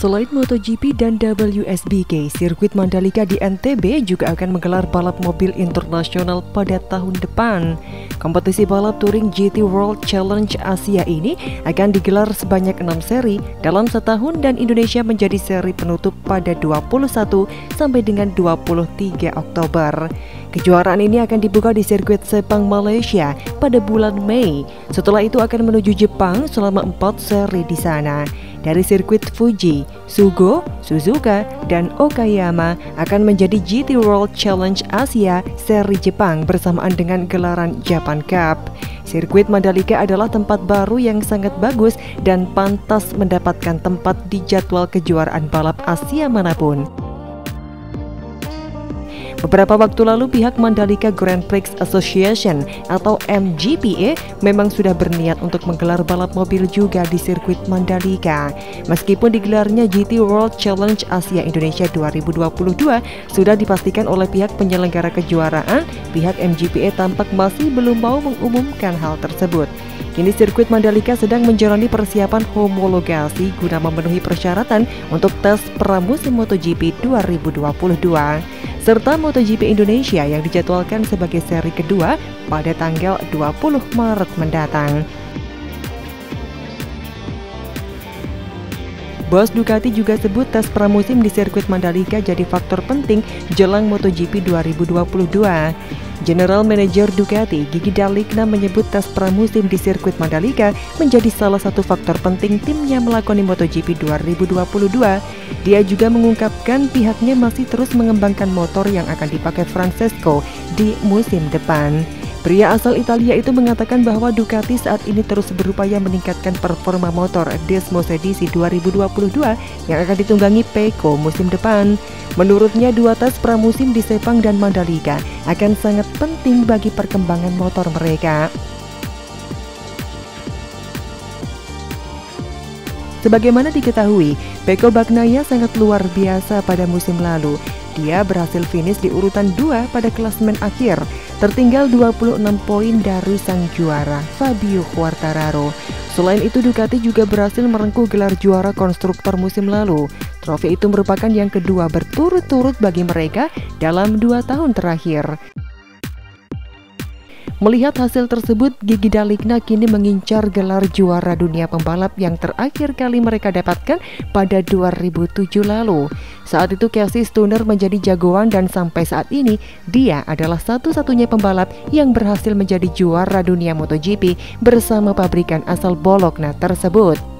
Selain MotoGP dan WSBK, sirkuit Mandalika di NTB juga akan menggelar balap mobil internasional pada tahun depan. Kompetisi balap touring GT World Challenge Asia ini akan digelar sebanyak 6 seri dalam setahun dan Indonesia menjadi seri penutup pada 21 sampai dengan 23 Oktober. Kejuaraan ini akan dibuka di sirkuit Sepang, Malaysia pada bulan Mei. Setelah itu akan menuju Jepang selama 4 seri di sana. Dari sirkuit Fuji, Sugo, Suzuka, dan Okayama akan menjadi GT World Challenge Asia seri Jepang bersamaan dengan gelaran Japan Cup. Sirkuit Mandalika adalah tempat baru yang sangat bagus dan pantas mendapatkan tempat di jadwal kejuaraan balap Asia manapun. Beberapa waktu lalu pihak Mandalika Grand Prix Association atau MGPA memang sudah berniat untuk menggelar balap mobil juga di sirkuit Mandalika. Meskipun digelarnya GT World Challenge Asia Indonesia 2022 sudah dipastikan oleh pihak penyelenggara kejuaraan, pihak MGPA tampak masih belum mau mengumumkan hal tersebut. Kini sirkuit Mandalika sedang menjalani persiapan homologasi guna memenuhi persyaratan untuk tes pramusim MotoGP 2022 serta MotoGP Indonesia yang dijadwalkan sebagai seri kedua pada tanggal 20 Maret mendatang. Bos Ducati juga sebut tes pramusim di sirkuit Mandalika jadi faktor penting jelang MotoGP 2022. General Manager Ducati, Gigi D'Aligna menyebut tes pramusim di sirkuit Mandalika menjadi salah satu faktor penting timnya melakoni MotoGP 2022. Dia juga mengungkapkan pihaknya masih terus mengembangkan motor yang akan dipakai Francesco di musim depan. Pria asal Italia itu mengatakan bahwa Ducati saat ini terus berupaya meningkatkan performa motor Desmos edisi 2022 yang akan ditunggangi Pecco musim depan. Menurutnya, dua tes pramusim di Sepang dan Mandalika akan sangat penting bagi perkembangan motor mereka. Sebagaimana diketahui, Pecco Bagnaia sangat luar biasa pada musim lalu. Dia berhasil finish di urutan 2 pada klasemen akhir, tertinggal 26 poin dari sang juara, Fabio Quartararo. Selain itu, Ducati juga berhasil merengkuh gelar juara konstruktor musim lalu. Trofi itu merupakan yang kedua berturut-turut bagi mereka dalam 2 tahun terakhir. Melihat hasil tersebut, Gigi D'Aligna kini mengincar gelar juara dunia pembalap yang terakhir kali mereka dapatkan pada 2007 lalu. Saat itu Casey Stoner menjadi jagoan dan sampai saat ini dia adalah satu-satunya pembalap yang berhasil menjadi juara dunia MotoGP bersama pabrikan asal Bologna tersebut.